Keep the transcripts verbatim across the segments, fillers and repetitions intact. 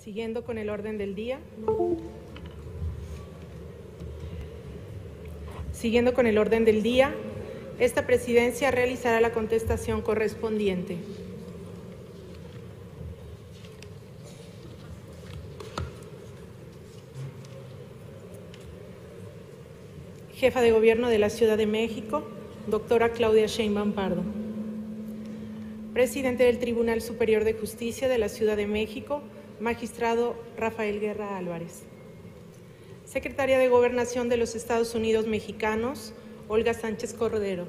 Siguiendo con el orden del día. Siguiendo con el orden del día, esta presidencia realizará la contestación correspondiente. Jefa de Gobierno de la Ciudad de México, doctora Claudia Sheinbaum Pardo. Presidente del Tribunal Superior de Justicia de la Ciudad de México, magistrado Rafael Guerra Álvarez. Secretaria de Gobernación de los Estados Unidos Mexicanos, Olga Sánchez Cordero.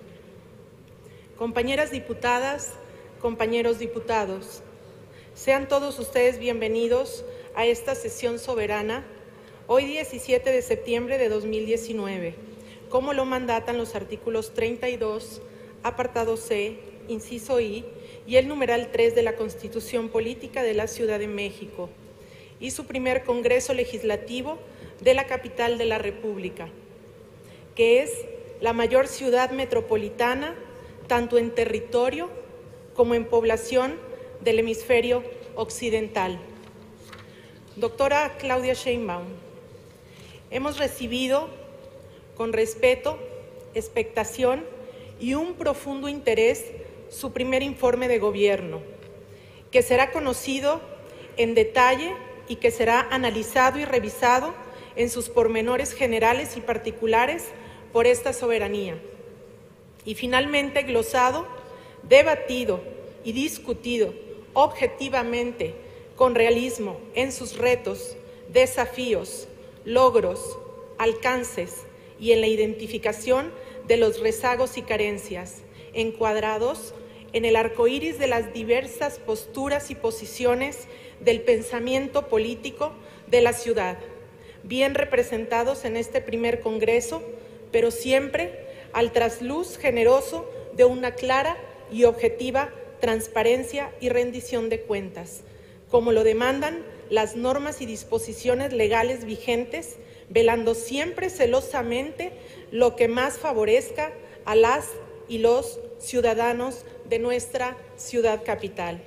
Compañeras diputadas, compañeros diputados, sean todos ustedes bienvenidos a esta sesión soberana, hoy diecisiete de septiembre de dos mil diecinueve, como lo mandatan los artículos treinta y dos, apartado C, inciso I, y el numeral tres de la Constitución Política de la Ciudad de México, y su primer Congreso Legislativo de la capital de la República, que es la mayor ciudad metropolitana, tanto en territorio como en población del hemisferio occidental. Doctora Claudia Sheinbaum, hemos recibido con respeto, expectación y un profundo interés su primer informe de gobierno, que será conocido en detalle y que será analizado y revisado en sus pormenores generales y particulares por esta soberanía. Y finalmente glosado, debatido y discutido objetivamente, con realismo, en sus retos, desafíos, logros, alcances y en la identificación de los rezagos y carencias, encuadrados en el arco iris de las diversas posturas y posiciones del pensamiento político de la ciudad, bien representados en este primer Congreso, pero siempre al trasluz generoso de una clara y objetiva transparencia y rendición de cuentas, como lo demandan las normas y disposiciones legales vigentes, velando siempre celosamente lo que más favorezca a las y los ciudadanos de nuestra ciudad capital.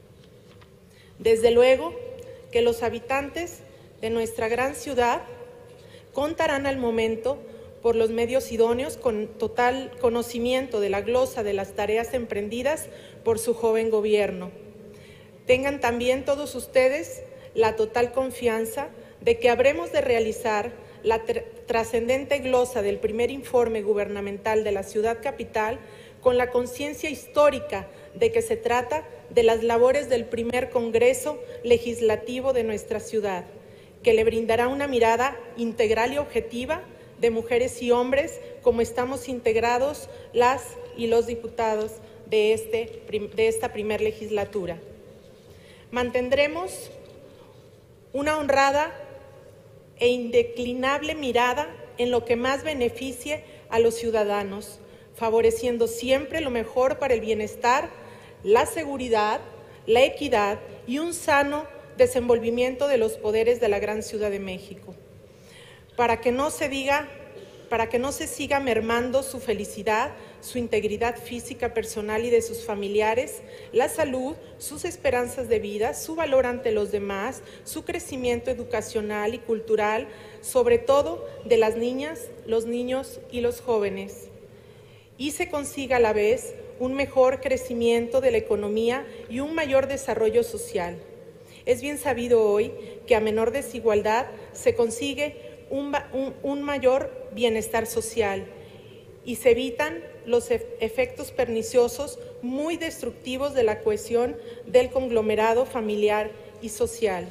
Desde luego que los habitantes de nuestra gran ciudad contarán al momento por los medios idóneos con total conocimiento de la glosa de las tareas emprendidas por su joven gobierno. Tengan también todos ustedes la total confianza de que habremos de realizar la tr- trascendente glosa del primer informe gubernamental de la ciudad capital con la conciencia histórica de que se trata de las labores del primer Congreso Legislativo de nuestra ciudad, que le brindará una mirada integral y objetiva de mujeres y hombres como estamos integrados las y los diputados de, este, de esta primer legislatura. Mantendremos una honrada e indeclinable mirada en lo que más beneficie a los ciudadanos, favoreciendo siempre lo mejor para el bienestar, la seguridad, la equidad y un sano desenvolvimiento de los poderes de la gran Ciudad de México, para que no se diga, para que no se siga mermando su felicidad, su integridad física, personal y de sus familiares, la salud, sus esperanzas de vida, su valor ante los demás, su crecimiento educacional y cultural, sobre todo de las niñas, los niños y los jóvenes, y se consiga a la vez un mejor crecimiento de la economía y un mayor desarrollo social. Es bien sabido hoy que a menor desigualdad se consigue un, un, un mayor bienestar social y se evitan los efectos perniciosos muy destructivos de la cohesión del conglomerado familiar y social.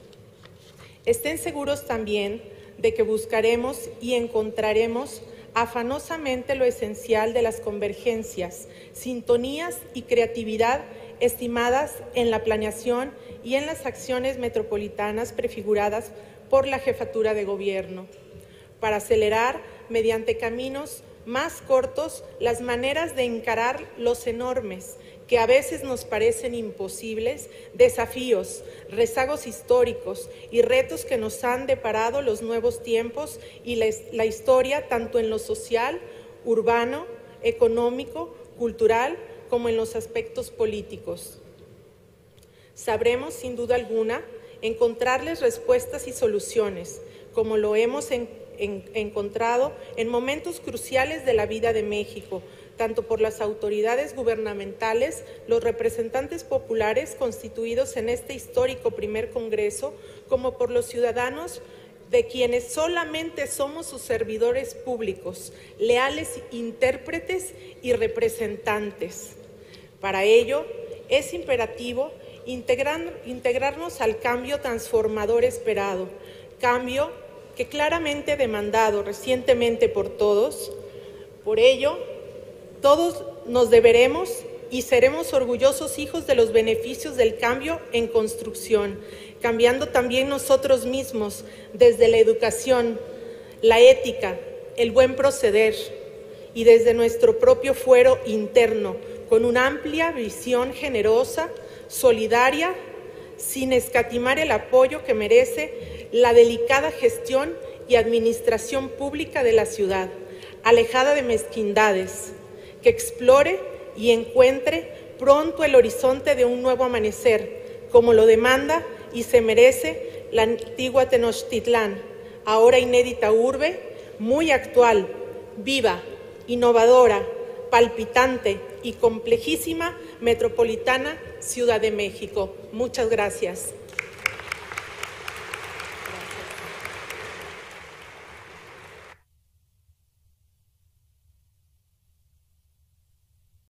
Estén seguros también de que buscaremos y encontraremos afanosamente lo esencial de las convergencias, sintonías y creatividad estimadas en la planeación y en las acciones metropolitanas prefiguradas por la Jefatura de Gobierno, para acelerar mediante caminos más cortos las maneras de encarar los enormes, que a veces nos parecen imposibles, desafíos, rezagos históricos y retos que nos han deparado los nuevos tiempos y la, la historia, tanto en lo social, urbano, económico, cultural, como en los aspectos políticos. Sabremos, sin duda alguna, encontrarles respuestas y soluciones, como lo hemos en, en, encontrado en momentos cruciales de la vida de México, tanto por las autoridades gubernamentales, los representantes populares constituidos en este histórico primer Congreso, como por los ciudadanos de quienes solamente somos sus servidores públicos, leales intérpretes y representantes. Para ello, es imperativo integrar, integrarnos al cambio transformador esperado, cambio que claramente demandado recientemente por todos. Por ello, todos nos deberemos y seremos orgullosos hijos de los beneficios del cambio en construcción, cambiando también nosotros mismos desde la educación, la ética, el buen proceder y desde nuestro propio fuero interno, con una amplia visión generosa, solidaria, sin escatimar el apoyo que merece la delicada gestión y administración pública de la ciudad, alejada de mezquindades, que explore y encuentre pronto el horizonte de un nuevo amanecer, como lo demanda y se merece la antigua Tenochtitlán, ahora inédita urbe, muy actual, viva, innovadora, palpitante y complejísima metropolitana Ciudad de México. Muchas gracias.